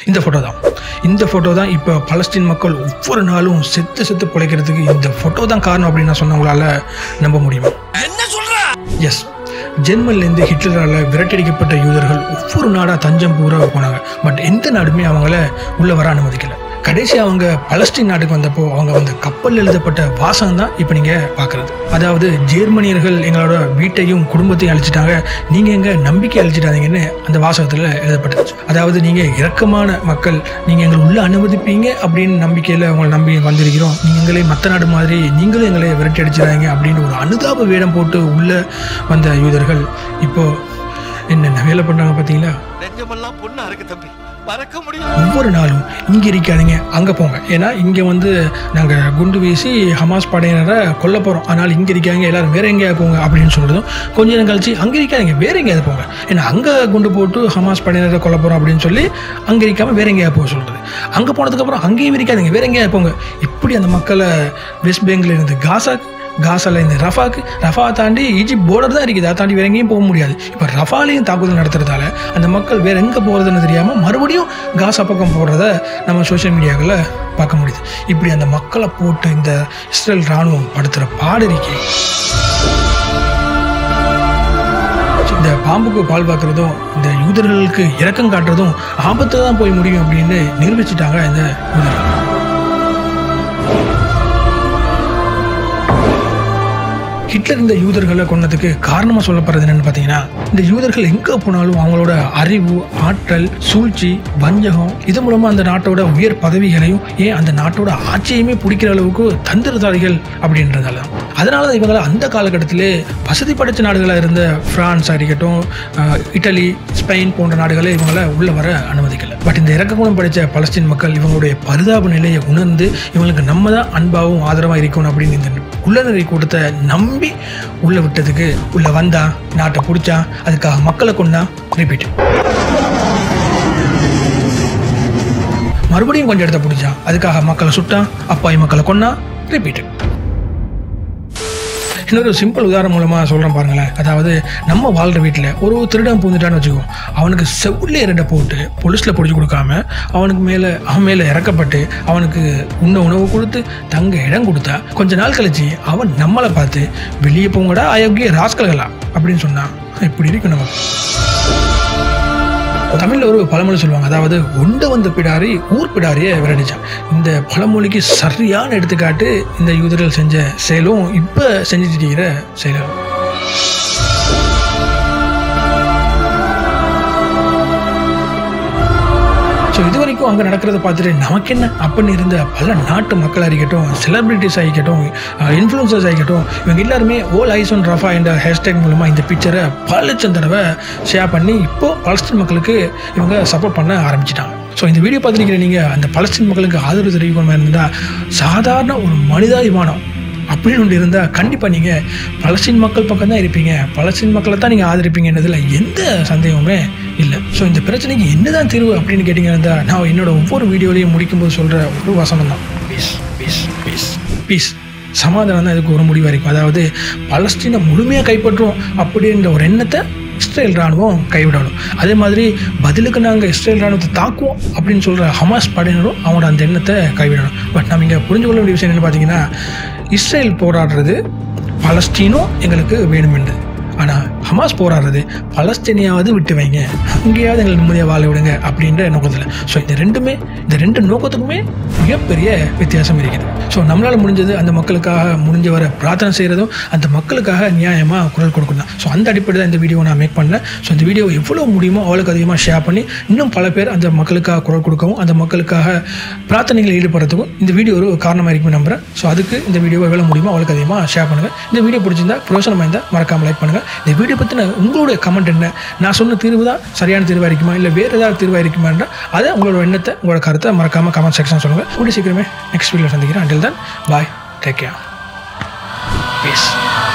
இந்த ஃபோட்டோ தான் இப்போ பலஸ்தீன் மக்கள் ஒவ்வொரு நாளும் செத்து பிழைக்கிறதுக்கு இந்த ஃபோட்டோ தான் காரணம் அப்படின்னு நான் சொன்ன உங்களால் நம்ப முடியுமா? எஸ், ஜெர்மன்லேருந்து ஹிட்லரால் விரட்டடிக்கப்பட்ட யூதர்கள் ஒவ்வொரு நாடாக தஞ்சம் பூரா போனாங்க. பட் எந்த நாடுமே அவங்கள உள்ளே வர அனுமதிக்கலை. கடைசி அவங்க பலஸ்தீன் நாட்டுக்கு வந்தப்போ அவங்க வந்து கப்பல் எழுதப்பட்ட வாசகம் தான் இப்போ நீங்கள் பார்க்குறது. அதாவது ஜெர்மனியர்கள் எங்களோட வீட்டையும் குடும்பத்தையும் அழிச்சிட்டாங்க, நீங்கள் எங்கள் நம்பிக்கை அழிச்சிட்டாதீங்கன்னு அந்த வாசகத்தில் எழுதப்பட்டுச்சு. அதாவது நீங்கள் இரக்கமான மக்கள், நீங்கள் எங்களை உள்ளே அனுமதிப்பீங்க அப்படின்னு நம்பிக்கையில் உங்களை நம்பி வந்திருக்கிறோம், நீங்கள் எங்களே மற்ற நாடு மாதிரி நீங்களும் எங்களை விரட்டி அடிச்சிடாங்க அப்படின்னு ஒரு அனுதாப வேடம் போட்டு உள்ளே வந்த யூதர்கள் இப்போது என்னென்ன வேலை பண்ணுறாங்க பார்த்தீங்களா? ஒவ்வொரு நாளும் இங்கே இருக்காதீங்க அங்கே போங்க, ஏன்னா இங்கே வந்து நாங்கள் குண்டு வீசி ஹமாஸ் படையினரை கொல்ல போகிறோம், அதனால் இங்கே இருக்காங்க எல்லாரும் வேற எங்கேயா போங்க அப்படின்னு சொல்கிறதும், கொஞ்ச நேரம் கழிச்சு அங்கே இருக்காதீங்க வேற எங்கேயாவது போங்க, ஏன்னா அங்கே குண்டு போட்டு ஹமாஸ் படையினரை கொல்ல போகிறோம் அப்படின்னு சொல்லி அங்கே இருக்காமல் வேற எங்கேயா போக சொல்கிறது. அங்கே போனதுக்கப்புறம் அங்கேயும் இருக்காதீங்க வேற எங்கேயா போங்க. இப்படி அந்த மக்களை வெஸ்ட் பெங்கால் இருந்து காசால இந்த ரஃபா தாண்டி ஈஜிப்ட் போர்டர் தான் இருக்குது, அதை தாண்டி வேற எங்கேயும் போக முடியாது. இப்போ ரஃபாலையும் தாக்குதல் நடத்துறதால அந்த மக்கள் வேற எங்கே போகிறதுன்னு தெரியாமல் மறுபடியும் காசா பக்கம் போடுறத நம்ம சோஷியல் மீடியாக்களில் பார்க்க முடியுது. இப்படி அந்த மக்களை போட்டு இந்த இஸ்ரேல் இராணுவம் படுத்துகிற பாடு இருக்கே. இந்த பாம்புக்கு பால் பார்க்குறதும் இந்த யூதர்களுக்கு இரக்கம் காட்டுறதும் ஆபத்தில் தான் போய் முடியும் அப்படின்னு நிரூபிச்சுட்டாங்க இந்த யூதர்கள். ஹிட்லர் இந்த யூதர்களை கொன்னதுக்கு காரணமாக சொல்லப்படுறது என்னென்னு பார்த்தீங்கன்னா, இந்த யூதர்கள் எங்கே போனாலும் அவங்களோட அறிவு, ஆற்றல், சூழ்ச்சி, வஞ்சகம் இது மூலமாக அந்த நாட்டோட உயர் பதவிகளையும் ஏன் அந்த நாட்டோட ஆட்சியுமே பிடிக்கிற அளவுக்கு தந்திரதாரிகள் அப்படின்றதால தான். அதனால தான் இவங்களை அந்த காலகட்டத்திலே வசதி படைத்த நாடுகளாக இருந்த பிரான்ஸாக இருக்கட்டும், இட்டலி, ஸ்பெயின் போன்ற நாடுகளே இவங்களை உள்ளே வர அனுமதிக்கலை. பட் இந்த இறக்க குணம் படித்த பலஸ்தீன் மக்கள் இவங்களுடைய பரிதாப நிலையை உணர்ந்து இவங்களுக்கு நம்ம தான் அன்பாகவும் ஆதரவாக இருக்கணும் அப்படின்னு இந்த உள்ளநெறி கூட்டத்தை நம்பி உள்ள விட்டதுக்கு உள்ள வந்தா நாட்டை பிடிச்சா அதுக்காக மக்களை கொண்டா ரிப்பீட், மறுபடியும் கொஞ்சம் இடத்த பிடிச்சா அதுக்காக மக்களை சுட்டா அப்பாவி மக்களை கொண்டா ரிப்பீட். இன்னொரு சிம்பிள் உதாரணம் மூலமாக சொல்கிறேன் பாருங்களேன். அதாவது நம்ம வாழ்கிற வீட்டில் ஒரு திருடன் பூந்துட்டான்னு வச்சுக்குவோம், அவனுக்கு செவ்விலே இரண்டை போட்டு போலீஸில் பிடிச்சி கொடுக்காம அவன் மேலே இறக்கப்பட்டு அவனுக்கு உணவு கொடுத்து தங்க இடம் கொடுத்தா கொஞ்ச நாள் கழிச்சு அவன் நம்மளை பார்த்து வெளியே போங்கடா அயோக்கிய ராஸ்கல்களா அப்படின்னு சொன்னான். இப்படி இருக்கு நம்ம தமிழில் ஒரு பழமொழி சொல்லுவாங்க, அதாவது உண்டு வந்த பிடாரி ஊர் பிடாரியை விரடிச்சான். இந்த பழமொழிக்கு சரியான எடுத்துக்காட்டு இந்த யூதர்கள் செஞ்ச செயலும் இப்போ செஞ்சுட்டு இருக்கிற செயலும். ஸோ இது வரைக்கும் அங்கே நடக்கிறத பார்த்துட்டு நமக்கு என்ன அப்படின்னு இருந்த பல நாட்டு மக்களாக இருக்கட்டும், செலிபிரிட்டிஸ் ஆகிக்கட்டும், இன்ஃப்ளூன்சர்ஸ் ஆகிக்கட்டும், இவங்க எல்லாருமே ஓல் ஐஸ் ஆன் ரஃபா என்ற ஹேஷ்டேக் மூலமாக இந்த பிக்சரை பல லட்சம் தடவை ஷேர் பண்ணி இப்போது பலஸ்தீன் மக்களுக்கு இவங்க சப்போர்ட் பண்ண ஆரம்பிச்சிட்டாங்க. ஸோ இந்த வீடியோ பார்த்துருக்கிற நீங்கள் அந்த பலஸ்தீன் மக்களுக்கு ஆதரவு தெரிவிக்கணுமா இருந்தால் சாதாரண ஒரு மனிதாபிமானம் அப்படின்னு ஒன்று இருந்தால் கண்டிப்பாக நீங்கள் பலஸ்தீன் மக்கள் பக்கம் தான் இருப்பீங்க, பலஸ்தீன் மக்களை தான் நீங்கள் ஆதரிப்பீங்கன்றதுல எந்த சந்தேகமே இல்லை. ஸோ இந்த பிரச்சனைக்கு என்னதான் தீர்வு அப்படின்னு கேட்டிங்கன்னா, நான் என்னோட ஒவ்வொரு வீடியோலையும் முடிக்கும்போது சொல்கிற ஒரு வசனம் தான், பீஸ் பீஸ் பீஸ் பீஸ். சமாதானம் தான் இதுக்கு ஒரு முடிவாக இருக்கும். அதாவது பலஸ்தீனை முழுமையாக கைப்பற்றுவோம் அப்படின்ற ஒரு எண்ணத்தை இஸ்ரேல் இராணுவம் கைவிடணும். அதே மாதிரி பதிலுக்கு நாங்கள் இஸ்ரேல் இராணுவத்தை தாக்குவோம் அப்படின்னு சொல்கிற ஹமாஸ் படையினரும் அவங்களோட அந்த எண்ணத்தை கைவிடணும். பட் நம்ம இங்கே புரிஞ்சு கொள்ள வேண்டிய விஷயம் என்னென்னு பார்த்தீங்கன்னா, இஸ்ரேல் போராடுறது பலஸ்தீனும் எங்களுக்கு வேணும் என்று, ஆனால் ஹமாஸ் போராடுறது பலஸ்தீனியாவது விட்டு வைங்க, அங்கேயாவது எங்களை நிம்மதியாக வாழ விடுங்க அப்படின்ற நோக்கத்தில். ஸோ இந்த ரெண்டு நோக்கத்துக்குமே மிகப்பெரிய வித்தியாசம் இருக்குது. ஸோ நம்மளால் முடிஞ்சது அந்த மக்களுக்காக முடிஞ்ச வர பிரார்த்தனை செய்கிறதும் அந்த மக்களுக்காக நியாயமாக குரல் கொடுக்கணும். ஸோ அந்த அடிப்படை தான் இந்த வீடியோவை நான் மேக் பண்ணேன். ஸோ இந்த வீடியோ எவ்வளோ முடியுமோ அவ்வளோக்கு அதிகமாக ஷேர் பண்ணி இன்னும் பல பேர் அந்த மக்களுக்காக குரல் கொடுக்கவும் அந்த மக்களுக்காக பிரார்த்தனைகளில் ஈடுபடுறதுக்கும் இந்த வீடியோ ஒரு காரணமாக இருக்குன்னு நம்புகிறேன். ஸோ அதுக்கு இந்த வீடியோ எவ்வளோ முடியுமோ அவ்வளோக்கு அதிகமாக ஷேர் பண்ணுங்கள். இந்த வீடியோ பிடிச்சிருந்தா பிரயோசனமாக இருந்தால் மறக்காமல் லைக் பண்ணுங்கள். இந்த வீடியோ பற்றின உங்களுடைய கமெண்ட் என்ன, நான் சொன்ன தீர்வு தான் சரியான தீர்வாக இருக்குமா இல்லை வேறு ஏதாவது தீர்வாக இருக்குமான்ற அதை உங்களோட எண்ணத்தை உங்களோட கருத்தை மறக்காமல் கமெண்ட் செக்ஷன் சொல்லுங்கள். கூடிய சீக்கிரமே நெக்ஸ்ட் வீடியோ சந்திக்கிறேன். Until then, bye, take care, peace.